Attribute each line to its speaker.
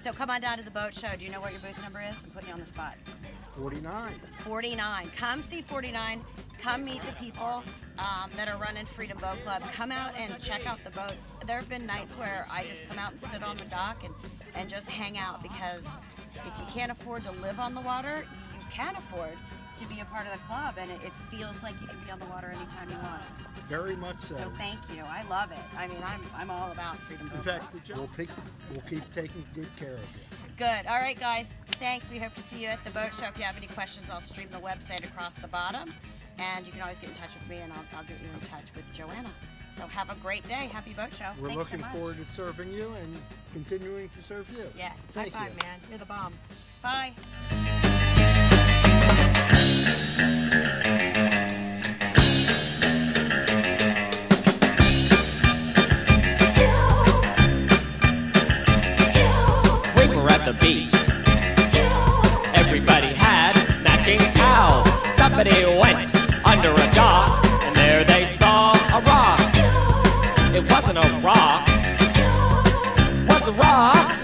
Speaker 1: So come on down to the boat show. Do you know what your booth number is? I'm putting you on the spot.
Speaker 2: 49.
Speaker 1: 49. Come see 49. Come meet the people that are running Freedom Boat Club. Come out and check out the boats. There have been nights where I just come out and sit on the dock and just hang out, because if you can't afford to live on the water, you can afford to be a part of the club, and it feels like you can be on the water anytime you want.
Speaker 2: Very much so.
Speaker 1: So thank you. I love it. I mean, I'm all about Freedom Boat
Speaker 2: In
Speaker 1: Club.
Speaker 2: fact, we'll keep taking good care of you.
Speaker 1: Good. All right, guys. Thanks. We hope to see you at the boat show. If you have any questions, I'll stream the website across the bottom. And you can always get in touch with me, and I'll get you in touch with Joanna. So have a great day. Happy boat show.
Speaker 2: We're
Speaker 1: Thanks
Speaker 2: looking
Speaker 1: so much.
Speaker 2: forward to serving you and continuing to serve you.
Speaker 1: Yeah.
Speaker 2: Thank
Speaker 1: High five,
Speaker 2: you.
Speaker 1: man. You're the bomb. Bye.
Speaker 3: We were at the beach. Everybody had matching towels. Somebody went under a dock, and there they saw a rock. It wasn't a rock. It was a rock.